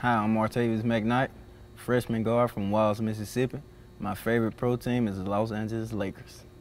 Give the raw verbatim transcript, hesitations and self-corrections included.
Hi, I'm Martaveous McKnight, freshman guard from Wiles, Mississippi. My favorite pro team is the Los Angeles Lakers.